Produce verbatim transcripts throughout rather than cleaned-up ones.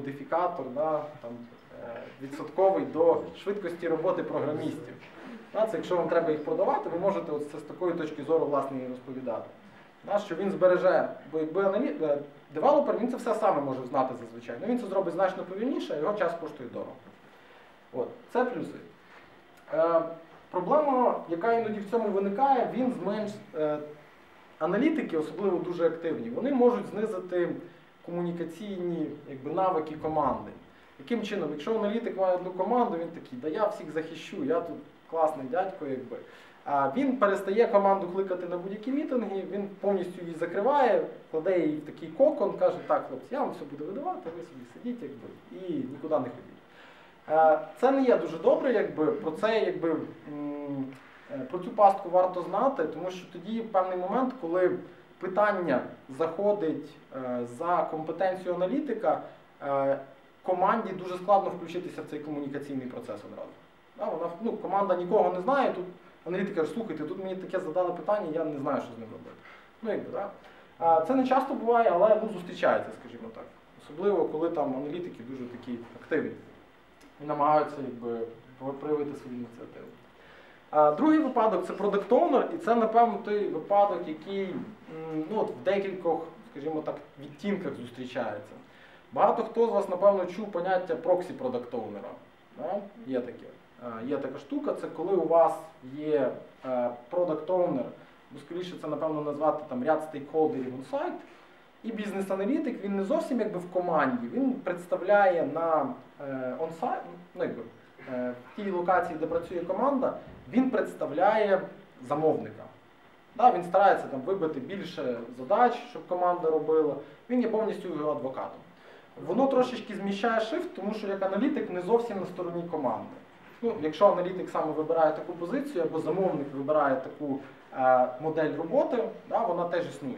модифікатор, да, там, відсотковий до швидкості роботи програмістів. Да, це якщо вам треба їх продавати, ви можете от це з такої точки зору власне і розповідати. Да, що він збереже, бо якби аналі... девелопер, він це все саме може знати зазвичай. Ну, він це зробить значно повільніше, а його час коштує дорого. От, це плюси. Е, проблема, яка іноді в цьому виникає, він зменш... Е, аналітики, особливо дуже активні, вони можуть знизити комунікаційні якби, навики команди. Яким чином? Якщо аналітик має одну команду, він такий, да я всіх захищу, я тут класний дядько, якби. А він перестає команду кликати на будь-які мітинги, він повністю її закриває, кладе її в такий кокон, каже, так, хлопці, я вам все буду видавати, ви собі сидіть якби, і нікуди не ходіть. Це не є дуже добре, якби, про це, якби, про цю пастку варто знати, тому що тоді в певний момент, коли питання заходить за компетенцію аналітика, команді дуже складно включитися в цей комунікаційний процес одразу. Да, вона, ну, команда нікого не знає, тут аналітик каже, слухайте, тут мені таке задали питання, я не знаю, що з ним робити. Ну, якби, да. Це не часто буває, але ну, зустрічається, скажімо так. Особливо, коли там аналітики дуже такі активні і намагаються якби, проявити свою ініціативу. А другий випадок – це Product Owner, і це, напевно, той випадок, який ну, от в декількох, скажімо так, відтінках зустрічається. Багато хто з вас, напевно, чув поняття проксі-продакт-оунера. Да? Є таке. Є така штука, це коли у вас є продакт-оунер, бо скоріше це, напевно, назвати там, ряд стейкхолдерів on-site, і бізнес-аналітик, він не зовсім якби в команді, він представляє на on-site, ну, якби, в тій локації, де працює команда, він представляє замовника. Да, він старається там, вибити більше задач, щоб команда робила, він є повністю його адвокатом. Воно трошечки зміщає шифт, тому що як аналітик не зовсім на стороні команди. Ну, якщо аналітик саме вибирає таку позицію, або замовник вибирає таку е, модель роботи, да, вона теж існує.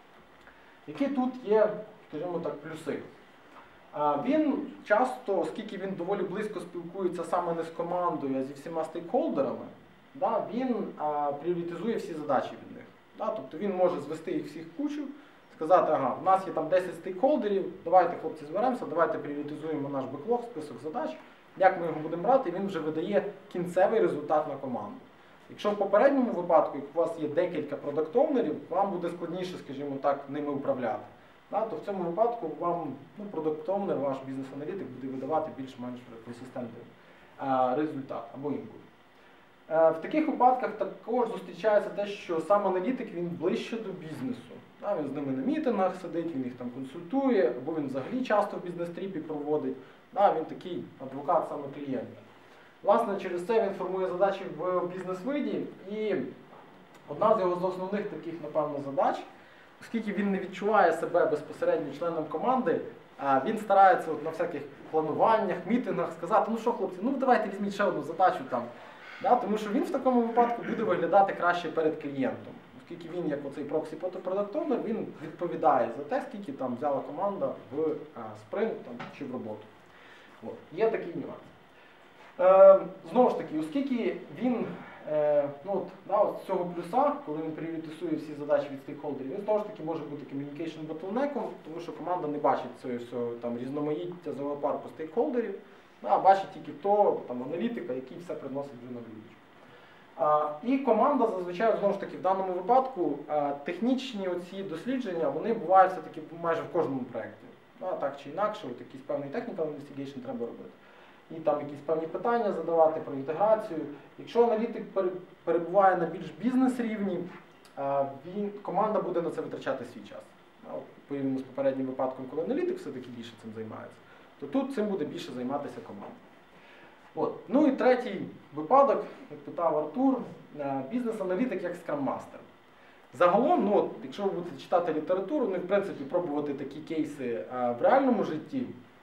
Які тут є, скажімо так, плюси? Е, він часто, оскільки він доволі близько спілкується саме не з командою, а зі всіма стейкхолдерами, да, він е, пріоритизує всі задачі від них. Да, тобто він може звести їх всіх в кучу, сказати, ага, у нас є там десять стейкхолдерів, давайте, хлопці, зберемося, давайте пріоритизуємо наш беклог, список задач. Як ми його будемо брати, він вже видає кінцевий результат на команду. Якщо в попередньому випадку, як у вас є декілька продакт-оунерів, вам буде складніше, скажімо так, ними управляти. Да, то в цьому випадку вам ну, продакт-оунер, ваш бізнес-аналітик буде видавати більш-менш консистентний результат або інпут. В таких випадках також зустрічається те, що сам аналітик він ближче до бізнесу. Да, він з ними на мітингах сидить, він їх там консультує, або він взагалі часто в бізнес-тріпі проводить. Да, він такий адвокат саме клієнта. Власне, через це він формує задачі в бізнес-виді, і одна з його з основних таких, напевно, задач, оскільки він не відчуває себе безпосередньо членом команди, він старається на всяких плануваннях, мітингах сказати, ну що, хлопці, ну давайте візьміть ще одну задачу там. Да, тому що він в такому випадку буде виглядати краще перед клієнтом. Оскільки він, як оцей проксі-продакт-оунер, він відповідає за те, скільки там взяла команда в а, спринт там, чи в роботу. От. Є такий нюанс. Е, знову ж таки, оскільки він е, ну, от, да, от з цього плюса, коли він пріоритизує всі задачі від стейкхолдерів, він знову ж таки може бути communication bottleneck, тому що команда не бачить цього всього там, різноманіття зоопарку стейкхолдерів, а бачить тільки того там, аналітика, який все приносить вже на блюдечку. А, і команда зазвичай, знову ж таки, в даному випадку, а, технічні оці дослідження, вони бувають все-таки майже в кожному проєкті. А, так чи інакше, от якийсь певний technical investigation треба робити. І там якісь певні питання задавати про інтеграцію. Якщо аналітик перебуває на більш бізнес-рівні, він, команда буде на це витрачати свій час. Порівняно з попереднім випадком, коли аналітик все-таки більше цим займається, то тут цим буде більше займатися команда. От. Ну і третій випадок, як питав Артур, бізнес-аналітик як скрам-мастер. Загалом, ну, от, якщо ви будете читати літературу, ну, в принципі, пробувати такі кейси а, в реальному житті,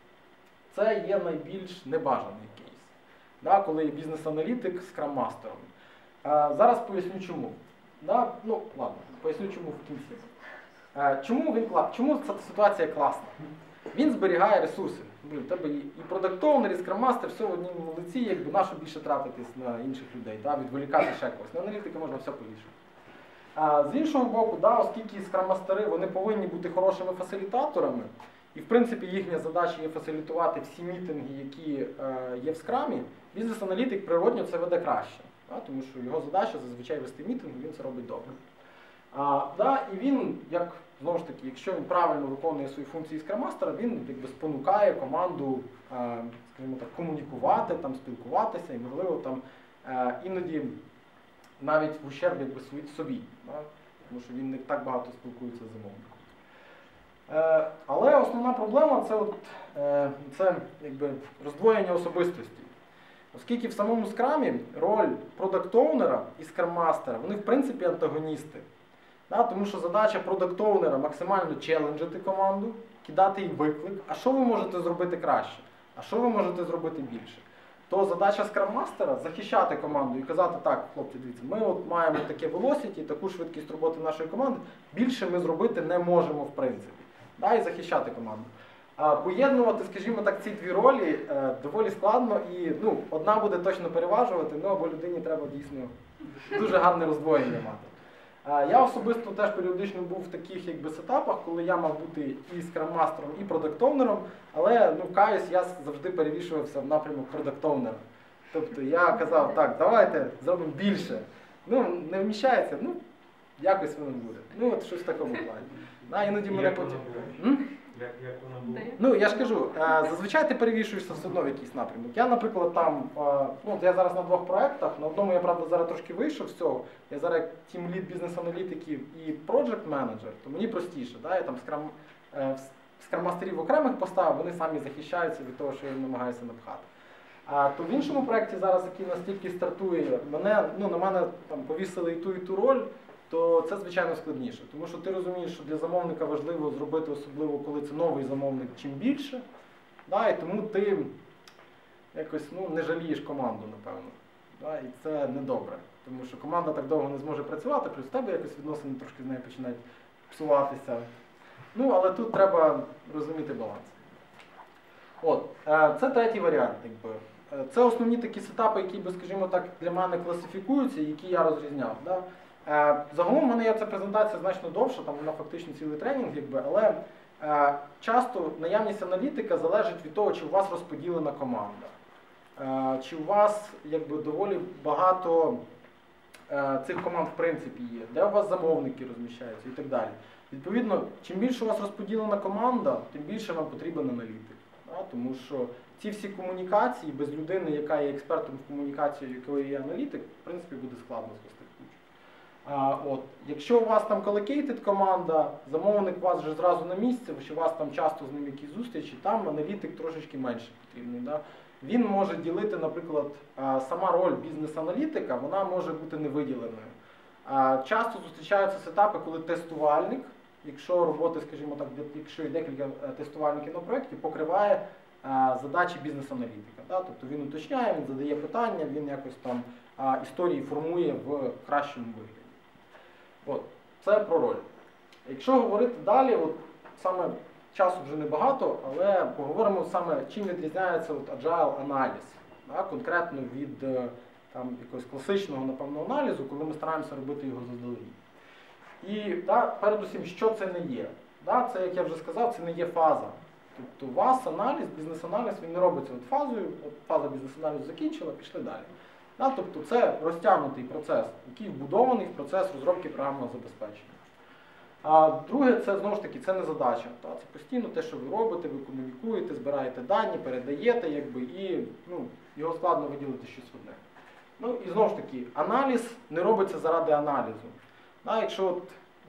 це є найбільш небажаний кейс, да, коли є бізнес-аналітик з скрам-мастером. Зараз поясню чому. Да? Ну, ладно, поясню чому в кінці. А, чому, він, чому ця ситуація класна? Він зберігає ресурси. Блин, в тебе і продакт-оунер, і скрам-мастер, все в одному лиці, якби нащо більше тратитись на інших людей, да? Відволікати ще когось. На аналітика можна все повішати. А, з іншого боку, да, оскільки скрам-мастери вони повинні бути хорошими фасилітаторами, І, в принципі, їхня задача є фасилітувати всі мітинги, які е, є в скрамі. Бізнес-аналітик природньо це веде краще, да? Тому що його задача зазвичай вести мітинг, він це робить добре. А, да, і він, як, знову ж таки, якщо він правильно виконує свої функції скраммастера, він якби спонукає команду, е, скажімо так, комунікувати, там, спілкуватися і, можливо, там, е, іноді навіть в ущерб якби, собі, да? Тому що він не так багато спілкується з замовником. Е, але основна проблема це, от, е, це якби, роздвоєння особистості. Оскільки в самому скрамі роль продакт-оунера і скрам-мастера, вони в принципі антагоністи. Да? Тому що задача продакт-оунера максимально челенджити команду, кидати їй виклик, а що ви можете зробити краще, а що ви можете зробити більше. То задача скрам-мастера захищати команду і казати, так, хлопці, дивіться, ми от маємо таке velocity, таку швидкість роботи нашої команди, більше ми зробити не можемо в принципі. Да, і захищати команду. А, поєднувати, скажімо так, ці дві ролі е, доволі складно і ну, одна буде точно переважувати, ну або людині треба дійсно дуже гарне роздвоєння мати. А, я особисто теж періодично був в таких якби, сетапах, коли я мав бути і скрам-мастером, і продакт-оунером, але ну, каюсь, я завжди перевішувався в напрямок продакт-оунера. Тобто я казав, так, давайте зробимо більше. Ну, не вміщається, ну, якось воно буде. Ну, от щось в такому плані. Да, іноді мене потім... Як, як воно було? Ну, я ж кажу, зазвичай ти перевішуєшся все одно в якийсь напрямок. Я, наприклад, там, ну, я зараз на двох проєктах, на одному я, правда, зараз трошки вийшов з цього. Я зараз тім-лід бізнес-аналітиків і проджект-менеджер, то мені простіше. Да? Я там скрам, скрам-мастерів окремих поставив, вони самі захищаються від того, що я намагаюся напхати. А то в іншому проєкті зараз, який настільки стартує, мене, ну, на мене там, повісили і ту, і ту роль, то це, звичайно, складніше. Тому що ти розумієш, що для замовника важливо зробити, особливо коли це новий замовник, чим більше. Да, і тому ти якось ну, не жалієш команду, напевно. Да, і це недобре. Тому що команда так довго не зможе працювати, плюс в тебе якось відносини трошки з нею починають псуватися. Ну, але тут треба розуміти баланс. От, це третій варіант. Якби. Це основні такі сетапи, які, скажімо так, для мене класифікуються, які я розрізняв. Да? Загалом в мене є ця презентація значно довша, там вона фактично цілий тренінг, якби, але е, часто наявність аналітика залежить від того, чи у вас розподілена команда, е, чи у вас якби, доволі багато е, цих команд в принципі є, де у вас замовники розміщаються і так далі. Відповідно, чим більше у вас розподілена команда, тим більше вам потрібен аналітик. Да? Тому що ці всі комунікації без людини, яка є експертом в комунікації, якої є аналітик, в принципі буде складно звести. А, от. Якщо у вас там колокейтед команда, замовник у вас вже зразу на місці, чи у вас там часто з ним якісь зустрічі, там аналітик трошечки менше потрібний. Да? Він може ділити, наприклад, а, сама роль бізнес-аналітика, вона може бути невиділеною. А, часто зустрічаються сетапи, коли тестувальник, якщо роботи, скажімо так, якщо є декілька тестувальників на проєкті, покриває а, задачі бізнес-аналітика. Да? Тобто він уточняє, він задає питання, він якось там а, історії формує в кращому вигляді. От, це про роль. Якщо говорити далі, от, саме часу вже небагато, але поговоримо саме, чим відрізняється от, agile аналіз, да, конкретно від там, якогось класичного, напевно, аналізу, коли ми стараємося робити його заздалегідь. І да, передусім, що це не є? Да, це, як я вже сказав, це не є фаза. Тобто у вас аналіз, бізнес-аналіз, він не робиться от фазою, от фаза бізнес-аналізу закінчила, пішли далі. Да, тобто це розтягнутий процес, який вбудований в процес розробки програмного забезпечення. А друге, це знову ж таки, це не задача. Та, це постійно те, що ви робите, ви комунікуєте, збираєте дані, передаєте, якби, і ну, його складно виділити щось одне. Ну і знову ж таки, аналіз не робиться заради аналізу. Да, якщо от,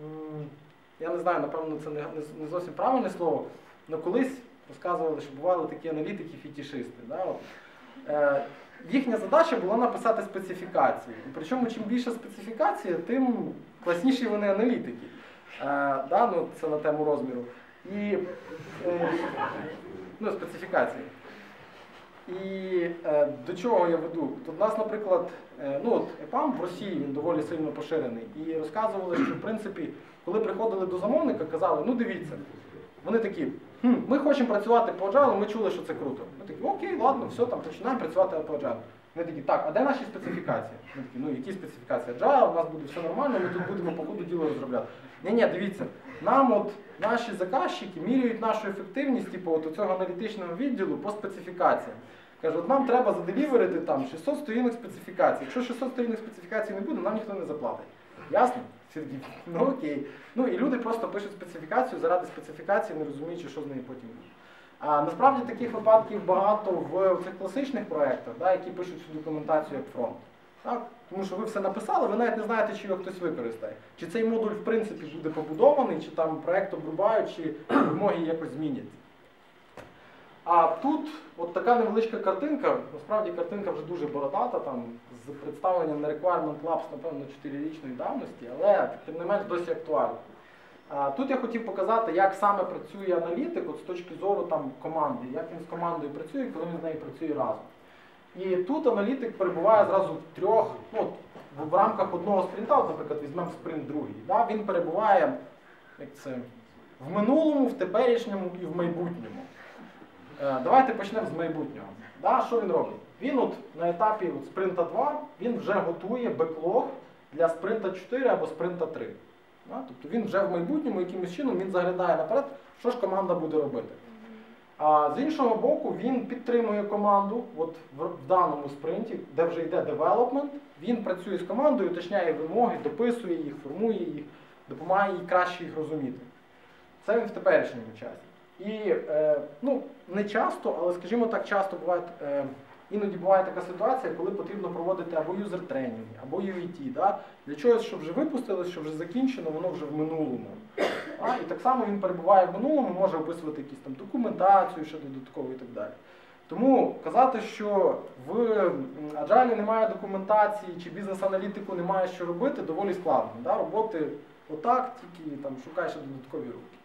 я не знаю, напевно, це не, не зовсім правильне слово, але колись розказували, що бували такі аналітики-фетішисти. Да, от, е, їхня задача була написати специфікації. І причому, чим більша специфікація, тим класніші вони аналітики. Е, да, ну, це на тему розміру. І, е, ну, специфікації. І е, до чого я веду? Тут у нас, наприклад, е, ну, от, ЕПАМ в Росії, він доволі сильно поширений. І розказували, що, в принципі, коли приходили до замовника, казали, ну дивіться, вони такі, хм, ми хочемо працювати по Agile, ми чули, що це круто. Ми такі, окей, ладно, все, там, починаємо працювати по Agile. Вони такі, так, а де наші специфікації? Ми такі, ну які специфікації? Agile, у нас буде все нормально, ми тут будемо по ходу діла розробляти. Ні-ні, дивіться, нам от наші заказчики міряють нашу ефективність, типу, от цього аналітичного відділу по специфікаціям. Кажуть, от нам треба заделіверити там шістсот сторінок специфікацій. Якщо шістсот сторінок специфікацій не буде, нам ніхто не заплатить. Ясно? Всі такі, ну окей. Ну і люди просто пишуть специфікацію заради специфікації, не розуміючи, що з нею потім буде. А насправді таких випадків багато в цих класичних проєктах, да, які пишуть всю документацію як фронт. Так? Тому що ви все написали, ви навіть не знаєте, чи його хтось використає. Чи цей модуль в принципі буде побудований, чи там проєкт обрубають, чи вимоги якось зміняться. А тут от така невеличка картинка, насправді картинка вже дуже бородата, там, з представленням на Requirement Labs, напевно, чотирирічної давності, але тим не менш досі актуальна. А, тут я хотів показати, як саме працює аналітик от, з точки зору там, команди, як він з командою працює, коли він з нею працює разом. І тут аналітик перебуває зразу в трьох, ну, в рамках одного спринта, от, наприклад, візьмемо спринт другий, да, він перебуває як це, в минулому, в теперішньому і в майбутньому. Е, давайте почнемо з майбутнього. Да, що він робить? Він от на етапі от, спринта два, він вже готує беклог для спринта чотири або спринта три. Да? Тобто він вже в майбутньому якимось чином він заглядає наперед, що ж команда буде робити. А з іншого боку, він підтримує команду от в, в даному спринті, де вже йде девелопмент, він працює з командою, уточняє вимоги, дописує їх, формує їх, допомагає їй краще їх розуміти. Це він в теперішньому часі. І е, ну, не часто, але, скажімо так, часто буває, е, іноді буває така ситуація, коли потрібно проводити або юзер-тренінги, або ю ей ті, да? Для чогось, щоб вже випустилось, що вже закінчено, воно вже в минулому. Да? І так само він перебуває в минулому, може описувати якісь там документацію, ще додатково і так далі. Тому казати, що в Agile немає документації чи бізнес-аналітику немає що робити, доволі складно. Да? Роботи отак, тільки там, шукаєш додаткові руки.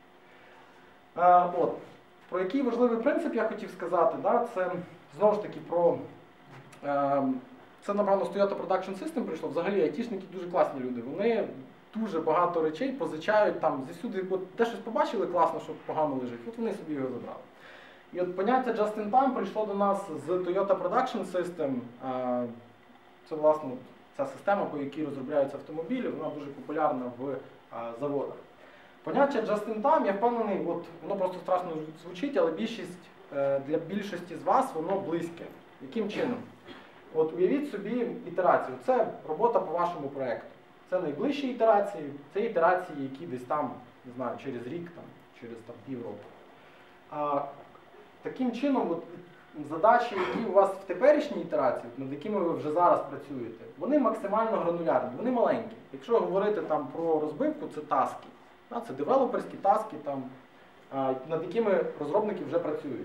А, от. Про який важливий принцип я хотів сказати, да? Це знову ж таки про, е, це, напевно, з Toyota Production System прийшло. Взагалі, айтішники дуже класні люди. Вони дуже багато речей позичають там зісюди. От де щось побачили класно, що погано лежить, от вони собі його забрали. І от поняття Just-in-Time прийшло до нас з Toyota Production System. Е, це, власне, ця система, по якій розробляються автомобілі, вона дуже популярна в е, заводах. Поняття Just-in-Time, я впевнений, от, воно просто страшно звучить, але більшість, для більшості з вас воно близьке. Яким чином? От уявіть собі ітерацію. Це робота по вашому проєкту. Це найближчі ітерації, це ітерації, які десь там, не знаю, через рік, там, через там, півроку. А, таким чином, от, задачі, які у вас в теперішній ітерації, над якими ви вже зараз працюєте, вони максимально гранулярні, вони маленькі. Якщо говорити там, про розбивку, це таски. Це девелоперські таски, там, над якими розробники вже працюють.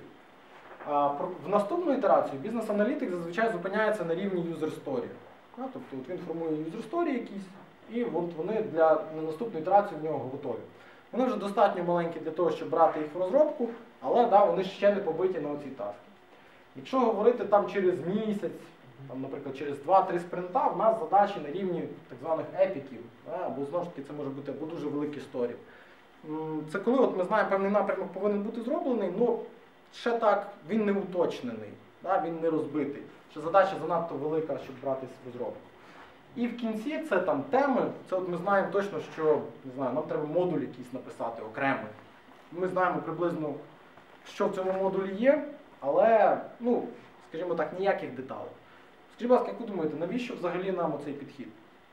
В наступну ітерацію бізнес-аналітик зазвичай зупиняється на рівні user story. Тобто от він формує user story якісь, і от вони для на наступну ітерацію в нього готові. Вони вже достатньо маленькі для того, щоб брати їх в розробку, але да, вони ще не побиті на оці таски. Якщо говорити там через місяць, там, наприклад, через два-три спринта, в нас задачі на рівні так званих епіків, або знову ж таки це може бути або дуже великі сторі. Це коли от ми знаємо, певний напрямок повинен бути зроблений, але ще так він не уточнений, да, він не розбитий. Що задача занадто велика, щоб братись в розробку. І в кінці це там теми, це от ми знаємо точно, що не знаю, нам треба модуль якийсь написати окремий. Ми знаємо приблизно, що в цьому модулі є, але, ну, скажімо так, ніяких деталей. Скажіть, будь ласка, як ви думаєте, навіщо взагалі нам оцей підхід?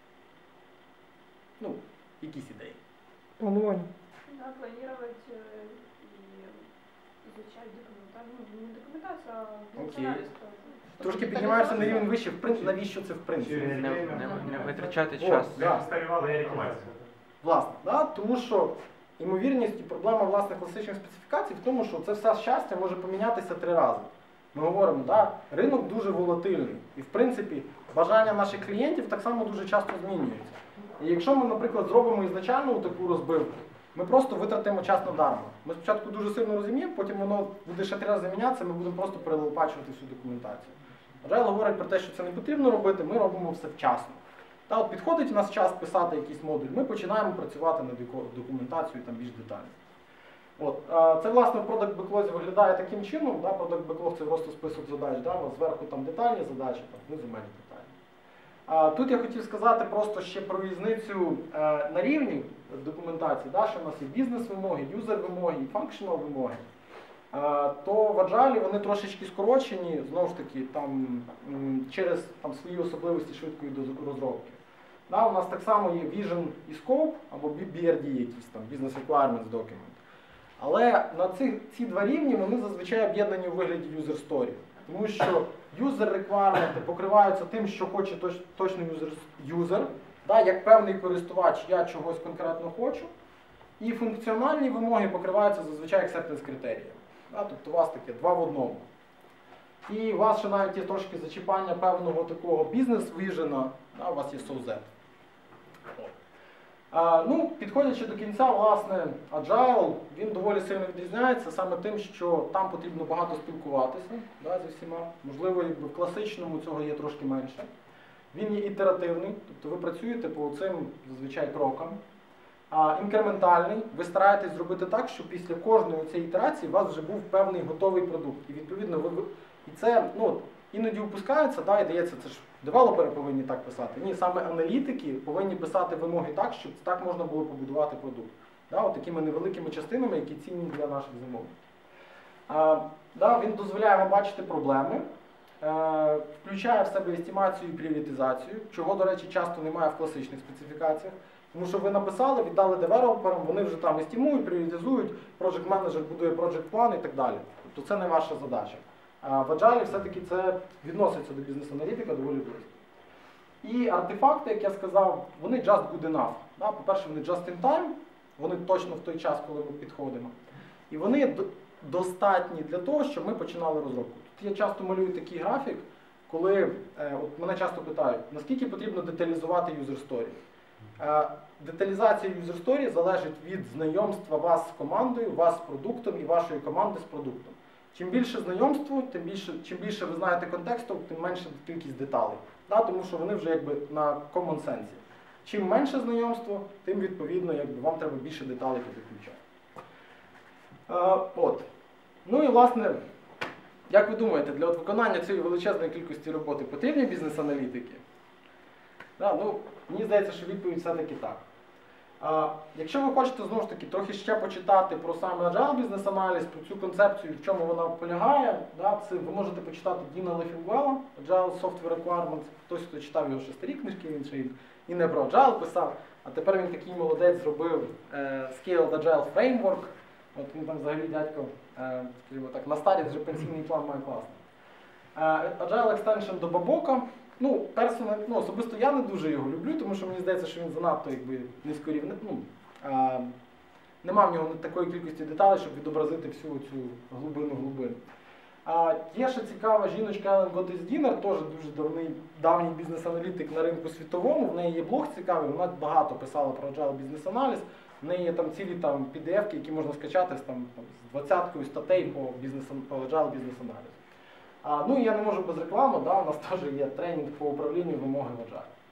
Ну, якісь ідеї? Планування. Да, планировать э, и изучать документацию. Ну, не документацию, а Окей. Трошки піднімаєшся на рівень вище, в принципі, навіщо це в принципі? Через Не, время. не, не витрачати О, час. да. Устарівала інформація. Власне, да? Тому що ймовірність і проблема власне класичних специфікацій в тому, що це все щастя може помінятися три рази. Ми говоримо, да, ринок дуже волатильний. І в принципі бажання наших клієнтів так само дуже часто змінюються. І якщо ми, наприклад, зробимо ізначальну таку розбивку, ми просто витратимо час надармо. Ми спочатку дуже сильно розуміємо, потім воно буде ще три рази мінятися, ми будемо просто перелопачувати всю документацію. Agile говорить про те, що це не потрібно робити, ми робимо все вчасно. Та от підходить у нас час писати якийсь модуль, ми починаємо працювати над документацією там більш детально. От, а, це, власне, в Product Backlog виглядає таким чином. Да? Product Backlog – це просто список задач, да? У вас зверху там детальні задачі, там, внизу менш детальні. А, тут я хотів сказати просто ще про різницю е, на рівні документації, да? Що в нас є бізнес-вимоги, юзер-вимоги і функціонал-вимоги. То в Agile вони трошечки скорочені, знову ж таки, там, через там, свої особливості швидкої розробки. Да, у нас так само є Vision і Scope, або бі ар ді якийсь там, Business Requirements Document. Але на ці, ці два рівні вони зазвичай об'єднані у вигляді User Story. Тому що User Requirements покриваються тим, що хоче точ, точно user, user, да, як певний користувач, я чогось конкретно хочу. І функціональні вимоги покриваються зазвичай acceptance критеріями. Да, тобто у вас таке два в одному. І у вас ще навіть є трошки зачіпання певного такого бізнес-віжена, да, у вас є соузет. А, ну, підходячи до кінця, власне, Agile, він доволі сильно відрізняється саме тим, що там потрібно багато спілкуватися, да, зі всіма. Можливо, якби в класичному цього є трошки менше. Він є ітеративний, тобто ви працюєте по цим зазвичай крокам. А, інкрементальний, ви стараєтесь зробити так, щоб після кожної цієї ітерації у вас вже був певний готовий продукт. І відповідно, ви, ви і це ну, іноді упускається, да, і дається, це ж девелопери повинні так писати. Ні, саме аналітики повинні писати вимоги так, щоб так можна було побудувати продукт. Да, от такими невеликими частинами, які цінні для наших замовлень. А, да, він дозволяє вам бачити проблеми, е, включає в себе естимацію і пріоритизацію, чого, до речі, часто немає в класичних специфікаціях. Тому що ви написали, віддали девелоперам, вони вже там естимують, пріоритизують, project менеджер будує project план і так далі. Тобто це не ваша задача. А в Agile все-таки це відноситься до бізнес-аналітика доволі близько. І артефакти, як я сказав, вони just good enough. Да? По-перше, вони just in time, вони точно в той час, коли ми підходимо. І вони достатні для того, щоб ми починали розробку. Тут я часто малюю такий графік, коли е, от мене часто питають, наскільки потрібно деталізувати user story. Деталізація user story залежить від знайомства вас з командою, вас з продуктом і вашої команди з продуктом. Чим більше знайомство, тим більше, чим більше ви знаєте контексту, тим менше кількість деталей. Да, тому що вони вже якби на common sense. Чим менше знайомство, тим відповідно якби, вам треба більше деталей підключати. От. Ну і власне, як ви думаєте, для от виконання цієї величезної кількості роботи потрібні бізнес-аналітики? Да, ну, мені здається, що відповідь все-таки так. А, якщо ви хочете, знову ж таки, трохи ще почитати про саме Agile бізнес-аналіз, про цю концепцію, в чому вона полягає, да, це ви можете почитати Діна Лефінгуела, Agile Software Requirements, хтось, хто читав його ще старі книжки, він ще і не про Agile писав, а тепер він такий молодець зробив е, Scaled Agile Framework, от він там взагалі дядько, е, скажімо так, на старість вже пенсійний план має класний. Е, Agile Extension до Бабока. Ну, персонально, ну, особисто я не дуже його люблю, тому що мені здається, що він занадто якби, низькорівний. Ну, а, нема в нього такої кількості деталей, щоб відобразити всю цю глибину глибин. А, є ще цікава жіночка Елен Готес-Дінер, теж дуже давний, давній бізнес-аналітик на ринку світовому. В неї є блог цікавий, вона багато писала про Agile бізнес-аналіз. В неї є там цілі там, пі ді еф-ки, які можна скачати з, там, з двадцяткою статей по, бізнес, по Agile бізнес-аналізу. А, ну і я не можу без реклами, да, у нас теж є тренінг по управлінню вимоги в Agile.